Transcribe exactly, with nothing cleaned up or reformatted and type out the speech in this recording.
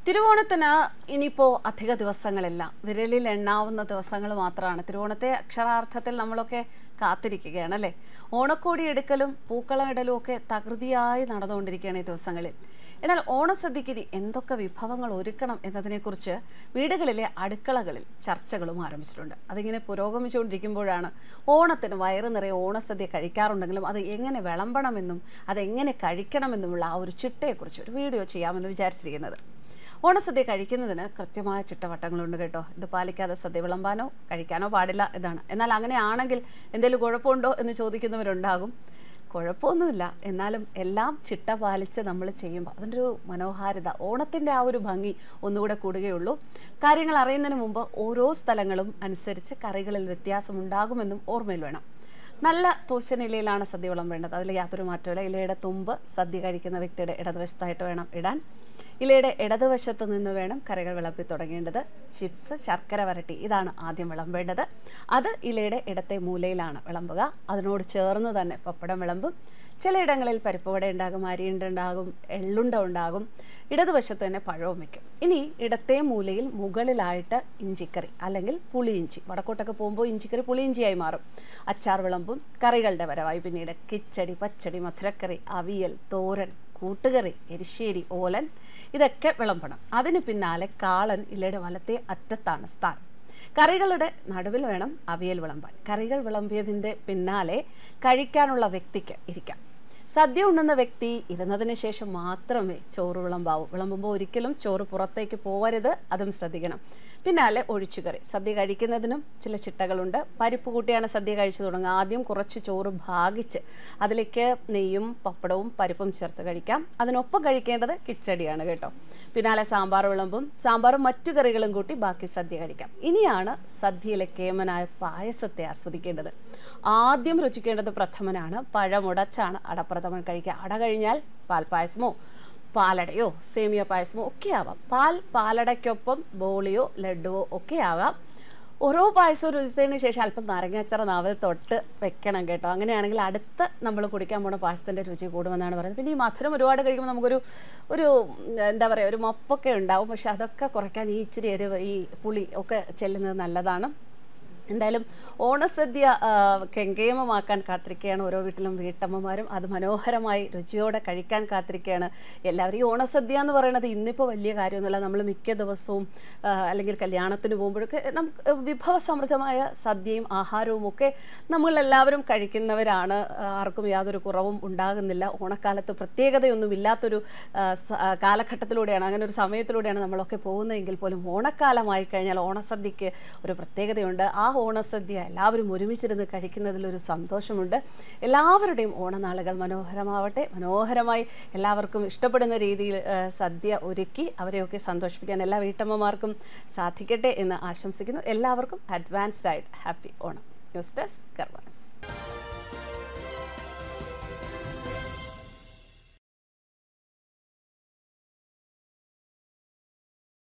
തിരുവോണത്തിന് ഇനിയിപ്പോൾ അധിക ദിവസങ്ങളില്ല, വിരലിൽ എണ്ണാവുന്ന ദിവസങ്ങൾ മാത്രമാണ്. തിരുവോണത്തെ അക്ഷരാർത്ഥത്തിൽ നമ്മളൊക്കെ കാത്തിരിക്കുകയാണ് അല്ലേ. ഓണക്കോടി എടുക്കലും പൂക്കളം ഇടലും ഒക്കെ തകൃതിയായി നടന്നുകൊണ്ടിരിക്കുകയാണ് ഈ ദിവസങ്ങളിൽ. എന്നാൽ ഓണസദ്യക്ക് ഇനി എന്തൊക്കെ വിഭവങ്ങൾ ഒരുക്കണം എന്നതിനെക്കുറിച്ച് വീടുകളിലെ അടുക്കളകളിൽ ചർച്ചകളും ആരംഭിച്ചിട്ടുണ്ട്. അതിങ്ങനെ പുരോഗമിച്ചുകൊണ്ടിരിക്കുമ്പോഴാണ് ഓണത്തിന് വയറ് നിറയെ ഓണസദ്യ കഴിക്കാറുണ്ടെങ്കിലും അത് എങ്ങനെ വിളമ്പണമെന്നും അതെങ്ങനെ കഴിക്കണമെന്നുമുള്ള ആ ഒരു ചിട്ടയെക്കുറിച്ച് ഒരു വീഡിയോ ചെയ്യാമെന്ന് വിചാരിച്ചിരിക്കുന്നത്. ഓണസദ്യ കഴിക്കുന്നതിന് കൃത്യമായ ചിട്ടവട്ടങ്ങളുണ്ട് കേട്ടോ. ഇത് പാലിക്കാതെ സദ്യ വിളമ്പാനോ കഴിക്കാനോ പാടില്ല എന്നാണ്. എന്നാൽ അങ്ങനെയാണെങ്കിൽ എന്തെങ്കിലും കുഴപ്പമുണ്ടോ എന്ന് ചോദിക്കുന്നവരുണ്ടാകും. കുഴപ്പമൊന്നുമില്ല, എന്നാലും എല്ലാം ചിട്ട പാലിച്ച് നമ്മൾ ചെയ്യുമ്പോൾ അതിൻ്റെ ഒരു മനോഹാരിത, ഓണത്തിൻ്റെ ആ ഒരു ഭംഗി ഒന്നുകൂടെ കൂടുകയുള്ളൂ. കാര്യങ്ങൾ അറിയുന്നതിന് മുമ്പ് ഓരോ സ്ഥലങ്ങളും അനുസരിച്ച് കറികളിൽ വ്യത്യാസമുണ്ടാകുമെന്നും ഓർമ്മയിൽ വേണം. നല്ല തൂശനിലയിലാണ് സദ്യ വിളമ്പേണ്ടത്, അതിൽ യാതൊരു മാറ്റമില്ല. ഇലയുടെ തുമ്പ് സദ്യ കഴിക്കുന്ന വ്യക്തിയുടെ ഇടതുവശത്തായിട്ട് വേണം ഇടാൻ. ഇലയുടെ ഇടതുവശത്ത് നിന്ന് വേണം കറികൾ വിളമ്പി തുടങ്ങേണ്ടത്. ചിപ്സ്, ശർക്കര വരട്ടി ഇതാണ് ആദ്യം വിളമ്പേണ്ടത്. അത് ഇലയുടെ ഇടത്തെ മൂലയിലാണ് വിളമ്പുക. അതിനോട് ചേർന്ന് തന്നെ പപ്പടം വിളമ്പും. ചിലയിടങ്ങളിൽ പരിപ്പ് വട ഉണ്ടാകും, അരിയുണ്ട ഉണ്ടാകും, എള്ളുണ്ട ഉണ്ടാകും. ഇടതുവശത്ത് തന്നെ പഴവും വയ്ക്കും. ഇനി ഇടത്തെ മൂലയിൽ മുകളിലായിട്ട് ഇഞ്ചിക്കറി അല്ലെങ്കിൽ പുളിയിഞ്ചി, വടക്കോട്ടൊക്കെ പോകുമ്പോൾ ഇഞ്ചിക്കറി പുളിയിഞ്ചിയായി മാറും. അച്ചാർ വിളമ്പും. കറികളുടെ വരവായി പിന്നീട് കിച്ചടി, പച്ചടി, മധുരക്കറി, അവിയൽ, തോരൻ, കൂട്ടുകറി, എരിശ്ശേരി, ഓലൻ ഇതൊക്കെ വിളമ്പണം. അതിന് പിന്നാലെ കാളൻ ഇലയുടെ വലത്തെ അറ്റത്താണ് സ്ഥാനം. കറികളുടെ നടുവിൽ വേണം അവിയൽ വിളമ്പാൻ. കറികൾ വിളമ്പിയതിൻ്റെ പിന്നാലെ കഴിക്കാനുള്ള വ്യക്തിക്ക് ഇരിക്കാം. സദ്യ ഉണ്ണുന്ന വ്യക്തി ഇരുന്നതിന് ശേഷം മാത്രമേ ചോറ് വിളമ്പാവൂ. വിളമ്പുമ്പോൾ ഒരിക്കലും ചോറ് പുറത്തേക്ക് പോകരുത്, അതും ശ്രദ്ധിക്കണം. പിന്നാലെ ഒഴിച്ചുകറി. സദ്യ കഴിക്കുന്നതിനും ചില ചിട്ടകളുണ്ട്. പരിപ്പ് കൂട്ടിയാണ് സദ്യ കഴിച്ചു തുടങ്ങുക. ആദ്യം കുറച്ച് ചോറ് ഭാഗിച്ച് അതിലേക്ക് നെയ്യും പപ്പടവും പരിപ്പും ചേർത്ത് കഴിക്കാം. അതിനൊപ്പം കഴിക്കേണ്ടത് കിച്ചടിയാണ് കേട്ടോ. പിന്നാലെ സാമ്പാർ വിളമ്പും. സാമ്പാറും മറ്റു കറികളും കൂട്ടി ബാക്കി സദ്യ കഴിക്കാം. ഇനിയാണ് സദ്യയിലെ കേമനായ പായസത്തെ ആസ്വദിക്കേണ്ടത്. ആദ്യം രുചിക്കേണ്ടത് പ്രഥമനാണ്. പഴമുടച്ചാണ് അടപ്രഥമൻ കഴിക്കുക. അട കഴിഞ്ഞാൽ പാൽപ്പായസമോ പാലടയോ സേമിയ പായസമോ ഒക്കെ ആവാം. പാൽ പാലടയ്ക്കൊപ്പം ബോളിയോ ലഡുവോ ഒക്കെ ആകാം. ഓരോ പായസവും രുചിച്ചതിന് ശേഷം അല്പം നാരങ്ങാച്ചാർ നാവിൽ തൊട്ട് വെക്കണം കേട്ടോ. അങ്ങനെയാണെങ്കിൽ അടുത്ത് നമ്മൾ കുടിക്കാൻ പോണ പായസത്തിൻ്റെ രുചി കൂടുമെന്നാണ് പറയുന്നത്. പിന്നെ ഈ മധുരം ഒരുപാട് കഴിക്കുമ്പോൾ നമുക്കൊരു ഒരു എന്താ പറയുക ഒരു മപ്പൊക്കെ ഉണ്ടാവും. പക്ഷെ അതൊക്കെ കുറയ്ക്കാൻ ഈ ഇച്ചിരി എരിവ്, ഈ പുളി ഒക്കെ ചെല്ലുന്നത് നല്ലതാണ്. എന്തായാലും ഓണസദ്യ കെങ്കേമമാക്കാൻ കാത്തിരിക്കുകയാണ് ഓരോ വീട്ടിലും വീട്ടമ്മമാരും. അത് മനോഹരമായി രുചിയോടെ കഴിക്കാൻ കാത്തിരിക്കുകയാണ് എല്ലാവരും. ഈ ഓണസദ്യ എന്ന് പറയുന്നത് ഇന്നിപ്പോൾ വലിയ കാര്യമൊന്നുമല്ല. നമ്മൾ മിക്ക ദിവസവും അല്ലെങ്കിൽ കല്യാണത്തിന് പോകുമ്പോഴൊക്കെ നമുക്ക് വിഭവസമൃദ്ധമായ സദ്യയും ആഹാരവും ഒക്കെ നമ്മളെല്ലാവരും കഴിക്കുന്നവരാണ്. ആർക്കും യാതൊരു കുറവും ഉണ്ടാകുന്നില്ല. ഓണക്കാലത്ത് പ്രത്യേകതയൊന്നും ഇല്ലാത്തൊരു കാലഘട്ടത്തിലൂടെയാണ്, അങ്ങനെ ഒരു സമയത്തിലൂടെയാണ് നമ്മളൊക്കെ പോകുന്നതെങ്കിൽ പോലും ഓണക്കാലമായി കഴിഞ്ഞാൽ ഓണസദ്യക്ക് ഒരു പ്രത്യേകതയുണ്ട്. ആ ഓണസദ്യ എല്ലാവരും ഒരുമിച്ചിരുന്ന് കഴിക്കുന്നതിലൊരു സന്തോഷമുണ്ട്. എല്ലാവരുടെയും ഓണനാളുകൾ മനോഹരമാവട്ടെ. മനോഹരമായി എല്ലാവർക്കും ഇഷ്ടപ്പെടുന്ന രീതിയിൽ സദ്യ ഒരുക്കി അവരെയൊക്കെ സന്തോഷിപ്പിക്കാൻ എല്ലാ വീട്ടമ്മമാർക്കും സാധിക്കട്ടെ എന്ന് ആശംസിക്കുന്നു. എല്ലാവർക്കും അഡ്വാൻസ്ഡ് ആയിട്ട് happy Onam. News desk Karma news.